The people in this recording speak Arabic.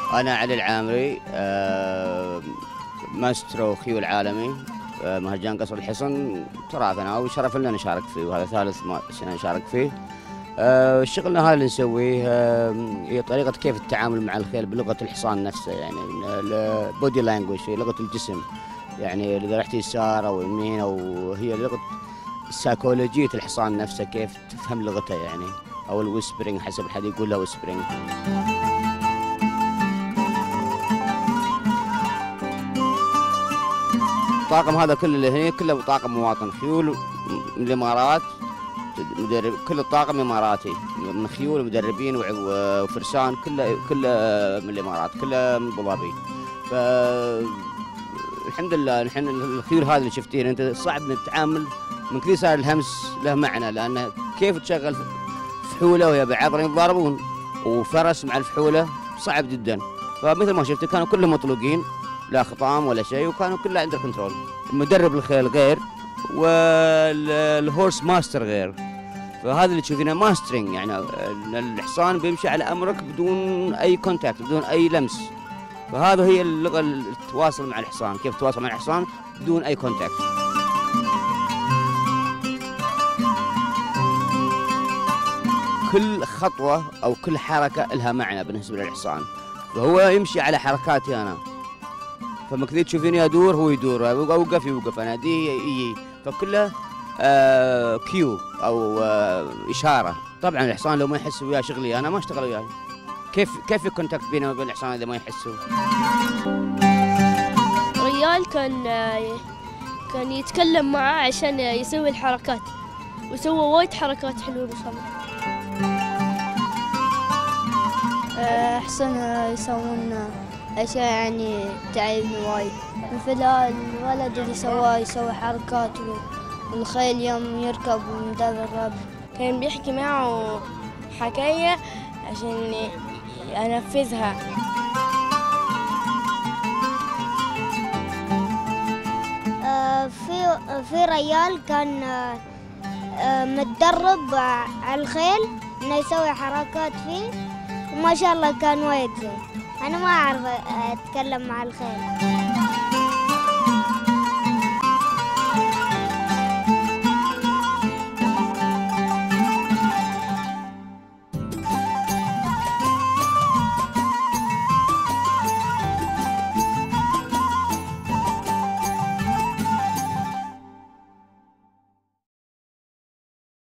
أنا علي العامري، ماسترو خيول عالمي، مهرجان قصر الحصن. ترافنا وشرف لنا نشارك فيه، وهذا ثالث سنة نشارك فيه. شغلنا هذا اللي نسويه هي طريقة كيف التعامل مع الخيل بلغة الحصان نفسه، يعني البودي لانجوج، في لغة الجسم. يعني إذا رحت يسار أو يمين، أو هي لغة سيكولوجية الحصان نفسه، كيف تفهم لغته يعني، أو الويسبرينج حسب الحد يقول له ويسبرينج. الطاقم هذا كله اللي هنا كله طاقم مواطن، خيول من الإمارات، مدرب، كل الطاقم إماراتي، من خيول ومدربين وفرسان، كله من الإمارات، كله من أبو ظبي. الحمد لله نحن الخيول هذه اللي شفتين انت صعب نتعامل من كثير، صار الهمس له معنى، لانه كيف تشغل فحوله وهي بعضهم يتضاربون، وفرس مع الفحوله صعب جدا. فمثل ما شفت كانوا كلهم مطلوقين، لا خطام ولا شيء، وكانوا كلها عند كنترول. المدرب الخيل غير، والهورس ماستر غير. فهذا اللي تشوفينه ماسترينج، يعني الحصان بيمشي على امرك بدون اي كونتاكت، بدون اي لمس. فهذا هي اللغة التواصل مع الحصان، كيف تتواصل مع الحصان بدون أي كونتاكت. كل خطوة أو كل حركة لها معنى بالنسبة للحصان، فهو يمشي على حركاتي أنا. فما كذا تشوفيني أدور هو يدور، أوقف يوقف، أنا دي يجي، فكله كيو أو إشارة. طبعا الحصان لو ما يحس وياه شغلي أنا ما أشتغل وياه. كيف الكونتاكت بينه وبين الحصان اذا ما يحسوا؟ ريال كان يتكلم معاه عشان يسوي الحركات، وسوى وايد حركات حلوه بصراحه. احسن يسوون اشياء يعني تعبني وايد، مثل الولد اللي يسوي حركات، والخيل يوم يركب ومدرب كان بيحكي معه حكايه عشان أنفذها. في ريال كان متدرب على الخيل انه يسوي حركات فيه، وما شاء الله كان وايد زين. انا ما اعرف اتكلم مع الخيل.